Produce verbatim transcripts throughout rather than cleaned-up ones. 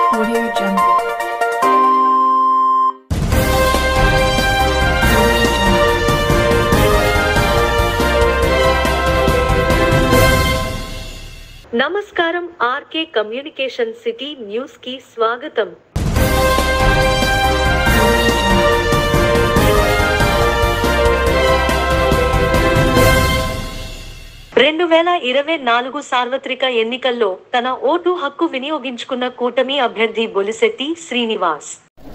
Audio Jungle. నమస్కారం RK communication city news కి స్వాగతం. రెండు వేల ఇరవై నాలుగు సార్వత్రిక ఎన్నికల్లో తన ఓటు హక్కు వినియోగించుకున్న కూటమి అభ్యర్థి బొలిశెట్టి శ్రీనివాస్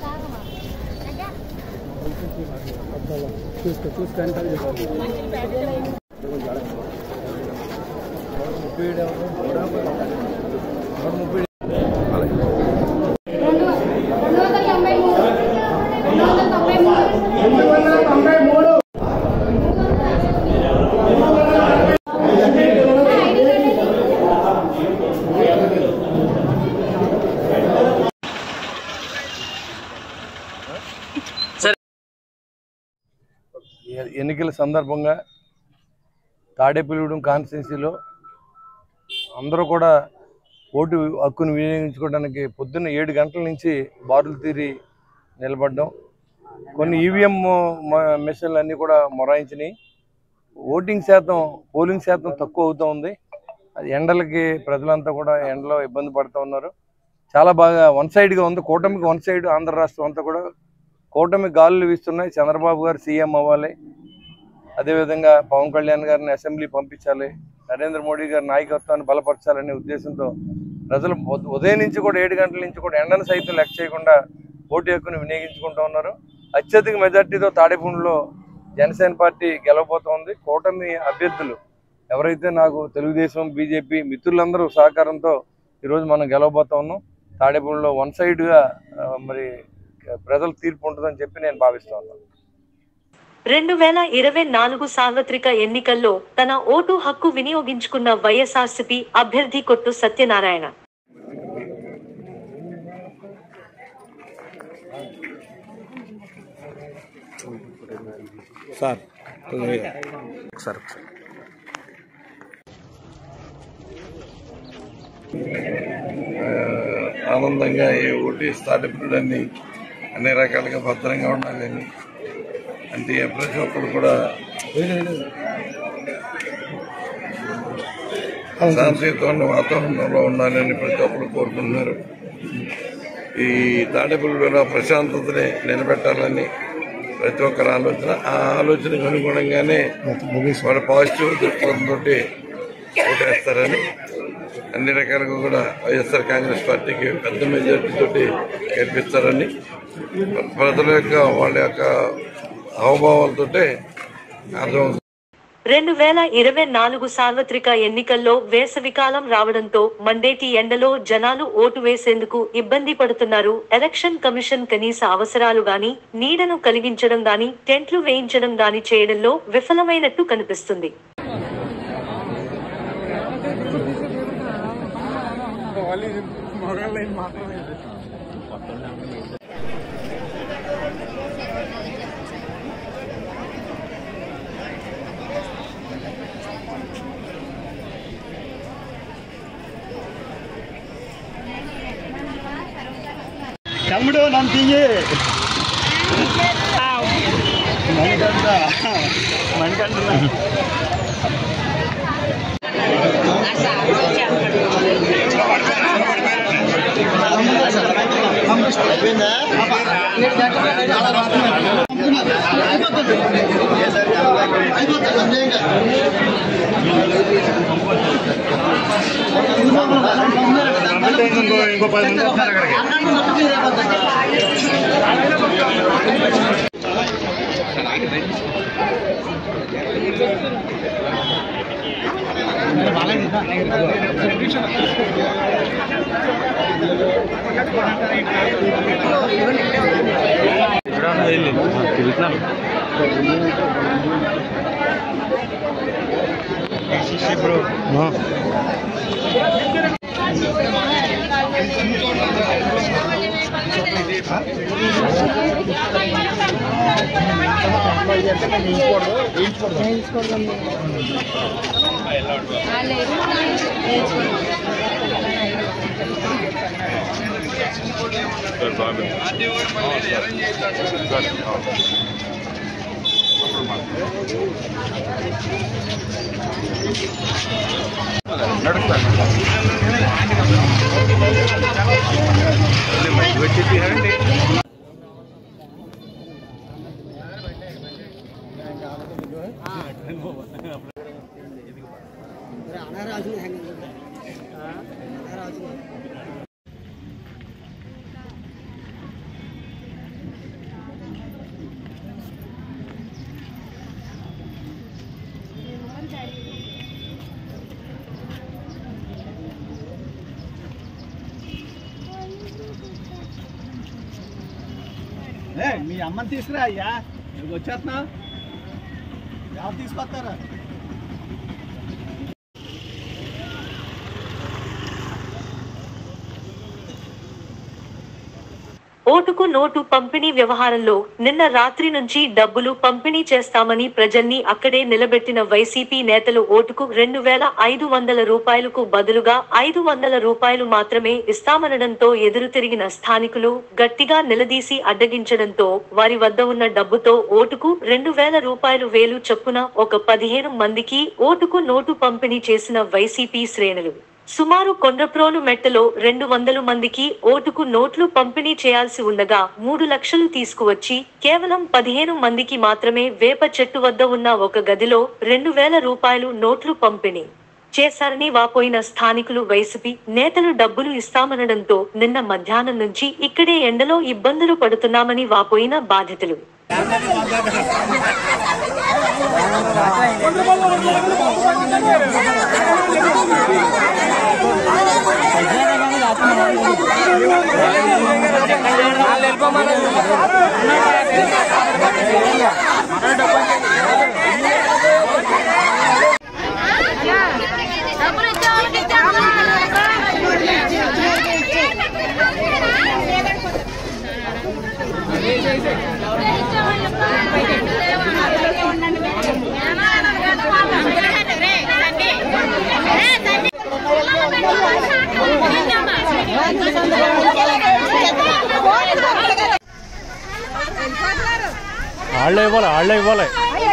ఎన్నికల సందర్భంగా తాడేపల్లిగూడెం కాన్స్టిట్యున్సీలో అందరూ కూడా ఓటు హక్కును వినియోగించుకోవడానికి పొద్దున్న ఏడు గంటల నుంచి బారులు తీరి నిలబడ్డాం. కొన్ని ఈవీఎం మెషిన్లు అన్నీ కూడా మొరాయించినాయి. ఓటింగ్ శాతం పోలింగ్ శాతం తక్కువ అవుతూ ఉంది. అది ఎండలకి ప్రజలంతా కూడా ఎండలో ఇబ్బంది పడుతూ ఉన్నారు. చాలా బాగా వన్ సైడ్గా ఉంది. కూటమికి వన్ సైడ్ ఆంధ్ర రాష్ట్రం అంతా కూడా కూటమి గాలులు వీస్తున్నాయి. చంద్రబాబు గారు సీఎం అవ్వాలి, అదేవిధంగా పవన్ కళ్యాణ్ గారిని అసెంబ్లీ పంపించాలి, నరేంద్ర మోడీ గారి నాయకత్వాన్ని బలపరచాలనే ఉద్దేశంతో ప్రజలు ఉదయం నుంచి కూడా ఏడు గంటల నుంచి కూడా ఎండను సైతం లెక్క చేయకుండా ఓటు హక్కును వినియోగించుకుంటూ ఉన్నారు. అత్యధిక మెజార్టీతో తాడేపల్లిలో జనసేన పార్టీ గెలవబోతోంది. కూటమి అభ్యర్థులు ఎవరైతే నాకు తెలుగుదేశం బీజేపీ మిత్రులందరూ సహకారంతో ఈరోజు మనం గెలవబోతా ఉన్నాం. తాడేపల్లిలో వన్ సైడ్గా మరి ప్రజల తీర్పు ఉంటుందని చెప్పి నేను భావిస్తా ఉన్నాను. రెండు వేల ఇరవై నాలుగు సార్వత్రిక ఎన్నికల్లో తన ఓటు హక్కు వినియోగించుకున్న వైఎస్ఆర్సీపీ అభ్యర్థి కొట్టు సత్యనారాయణ సార్ సార్ ఆనందంగా ఈ ఓటు తాడేపల్లి అన్ని రకాలుగా భద్రంగా ఉండాలని, అంటే ప్రతి ఒక్కరు కూడా శాంతియుతమైన వాతావరణంలో ఉండాలని ప్రతి ఒక్కరు కోరుకుంటున్నారు. ఈ తాడేపల్లిలో ప్రశాంతతని నిలబెట్టాలని ప్రతి ఒక్కరి ఆలోచన. ఆ ఆలోచనకు అనుగుణంగానే వాళ్ళు పాజిటివ్ దృక్పథంతో ఓటేస్తారని, అన్ని రకాలుగా కూడా వైఎస్ఆర్ కాంగ్రెస్ పార్టీకి పెద్ద మెజార్టీతో గెలిపిస్తారని ప్రజల యొక్క వాళ్ళ యొక్క హావభావాలతో అర్థం. రెండు వేల ఇరవై నాలుగు సార్వత్రిక ఎన్నికల్లో వేసవికాలం రావడంతో మండేటి ఎండలో జనాలు ఓటు వేసేందుకు ఇబ్బంది పడుతున్నారు. ఎలక్షన్ కమిషన్ కనీస అవసరాలు గాని, నీడను కలిగించడం గాని, టెంట్లు వేయించడం గాని చేయడంలో విఫలమైనట్టు కనిపిస్తుంది. తమ్ముడు నంపింగి మణికంట మణికంట ఇంకో పది మంది వస్తారు అక్కడికి. బ్రో మీ అమ్మని తీసుకురా అయ్యా, నువ్వు వచ్చేస్తున్నావు, ఎవరు తీసుకొస్తారా? ఓటుకు నోటు పంపిణీ వ్యవహారంలో నిన్న రాత్రి నుంచి డబ్బులు పంపిణీ చేస్తామని ప్రజల్ని అక్కడే నిలబెట్టిన వైసీపీ నేతలు ఓటుకు రెండు వేల ఐదు వందల రూపాయలకు బదులుగా ఐదు వందల రూపాయలు మాత్రమే ఇస్తామనడంతో ఎదురు తిరిగిన స్థానికులు గట్టిగా నిలదీసి అడ్డగించడంతో వారి వద్ద ఉన్న డబ్బుతో ఓటుకు రెండు వేల రూపాయలు వేలు చొప్పున ఒక పదిహేను మందికి ఓటుకు నోటు పంపిణీ చేసిన వైసీపీ శ్రేణులు సుమారు కొండ్రప్రోలు మెట్టలో రెండు వందల మందికి ఓటుకు నోట్లు పంపిణీ చేయాల్సి ఉండగా మూడు లక్షలు తీసుకువచ్చి కేవలం పదిహేను మందికి మాత్రమే వేప చెట్టు వద్ద ఉన్న ఒక గదిలో రెండు వేల రూపాయలు నోట్లు పంపిణీ చేశారని వాపోయిన స్థానికులు వైసీపీ నేతలు డబ్బులు ఇస్తామనడంతో నిన్న మధ్యాహ్నం నుంచి ఇక్కడే ఎండలో ఇబ్బందులు పడుతున్నామని వాపోయిన బాధితులు వాళ్ళే ఇవ్వాలి వాళ్ళే ఇవ్వాలి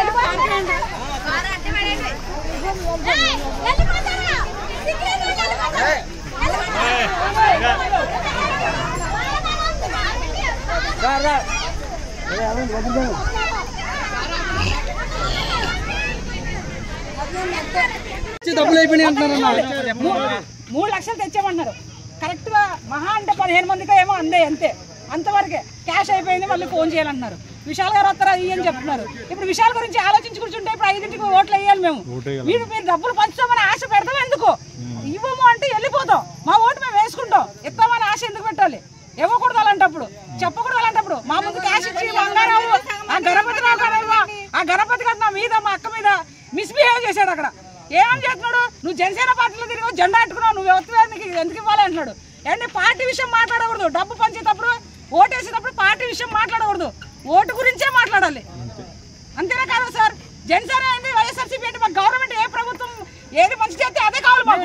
డబ్బులు అయిపోయినాయి అంటున్నారు. మూడు లక్షలు తెచ్చామన్నారు. కరెక్ట్ గా మహా అంటే పదిహేను మందికి ఏమో అందే, అంతే అంతవరకే క్యాష్ అయిపోయింది. మళ్ళీ ఫోన్ చేయాలంటున్నారు. విశాల్ గారు వస్తారా ఇవి అని చెప్తున్నారు. ఇప్పుడు విశాల్ గురించి ఆలోచించి కూర్చుంటే ఇప్పుడు ఐదింటికి ఓట్లు వేయాలి మేము. మీరు మీరు డబ్బులు పంచుతామని ఆశ పెడతాం ఎందుకు? ఇవ్వము అంటే వెళ్ళిపోతాం. మా ఓటు మేము వేసుకుంటాం. ఇస్తామని ఆశ ఎందుకు పెట్టాలి? ఇవ్వకూడదు అలాంటప్పుడు, చెప్పకూడదు అలాంటప్పుడు. మా ముందు క్యాష్ ఇచ్చి బంగారావు ఆ గణపతి రావు ఆ గణపతి గారు నా మీద మా అక్క మీద మిస్బిహేవ్ చేశాడు. అక్కడ ఏమని చేస్తున్నాడు? నువ్వు జనసేన పార్టీలో తిరిగి జెండా పెట్టుకున్నావు, నువ్వు ఎవరికి ఎందుకు ఇవ్వాలి అంటున్నాడు. ఏంటి పార్టీ విషయం మాట్లాడకూడదు. డబ్బు పంచేటప్పుడు ఓటేసేటప్పుడు పార్టీ విషయం మాట్లాడకూడదు. ఓటు గురించే మాట్లాడాలి. అంతేనా కాదా సార్? జనసేన ఏంటి, వైఎస్ఆర్సీపీ ఏంటి, మాకు గవర్నమెంట్ ఏ ప్రభుత్వం ఏది మంచి చేస్తే అదే కావాలి మాకు.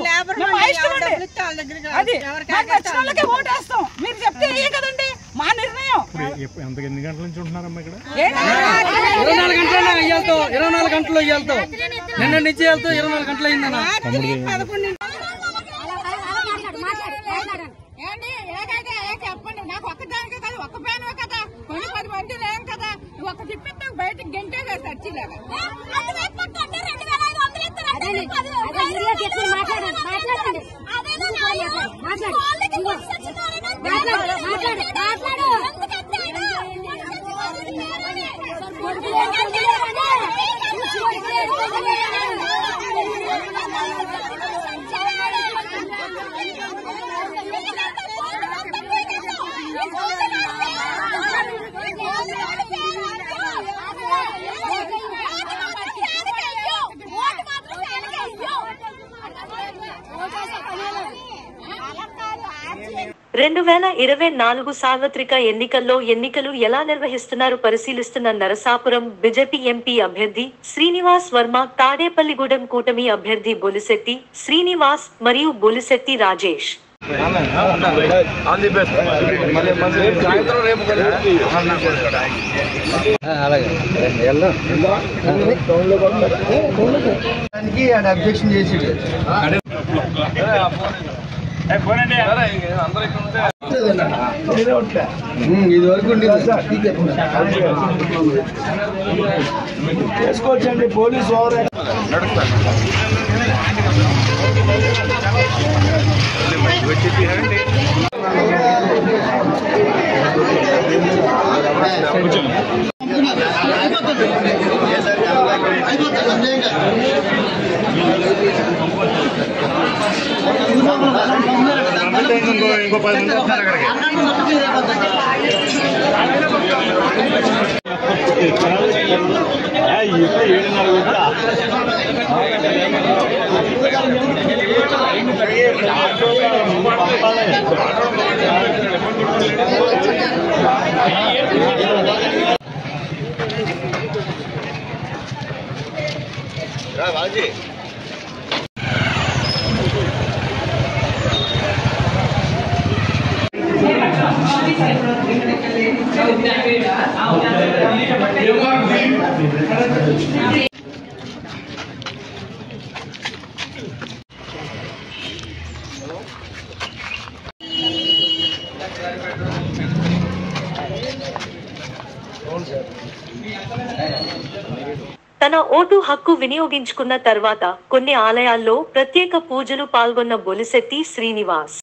అది మాకు వచ్చిన వాళ్ళకే ఓటేస్తాం. మీరు చెప్తే ఏ కదండి మా నిర్ణయం. ఎన్ని గంటల నుంచి ఉంటున్నారమ్మా ఇక్కడ? ఇరవై నాలుగు గంటలు అయ్యాలతో ఇరవై నాలుగు గంటలు అయ్యాలతో నిన్న నుంచి వెళ్తూ ఇరవై నాలుగు గంటలు అయిందన్నా. చెప్పండి, నాకు ఒక్కదానికే కదా, ఒక్క పేనే కదా, కొన్ని పది మంది లేం కదా, ఒక తిప్పితే బయటకు గంటే కదా సచ్చిలాగా. రెండు వేల ఇరవై నాలుగు సార్వత్రిక ఎన్నికల్లో ఎన్నికలు ఎలా నిర్వహిస్తున్నారు పరిశీలిస్తున్న నరసాపురం బీజేపీ ఎంపీ అభ్యర్థి శ్రీనివాస్ వర్మ, తాడేపల్లిగూడెం కూటమి అభ్యర్థి బొలిశెట్టి శ్రీనివాస్ మరియు Bolisetti Rajesh all the best. మళ్ళీ మళ్ళీ సాయంత్రం రేపు అబ్జెక్షన్ చేసి ఇది వరకు చేసుకోవచ్చండి. పోలీసు ఇంకో పది మంది వస్తారు అక్కడికి. ఏడున్నర బాజీ తన ఓటు హక్కు వినియోగించుకున్న తర్వాత కొన్ని ఆలయాల్లో ప్రత్యేక పూజలు పాల్గొన్న బొలిశెట్టి శ్రీనివాస్.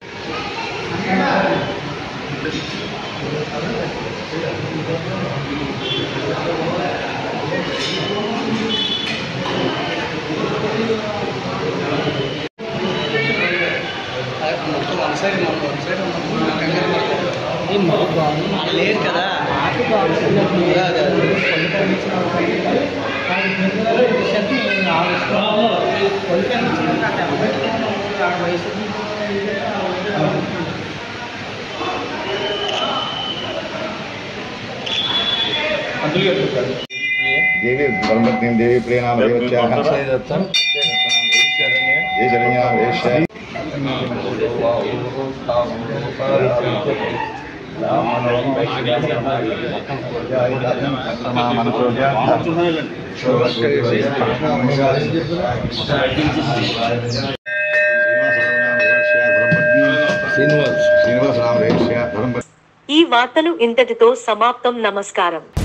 లేదు కదా देवी ब्रह्मज्ञ देवी प्रियनाम देवत्याः जय शरण्या वेश्य ఈ వార్తలు ఇంతటితో సమాప్తం. నమస్కారం.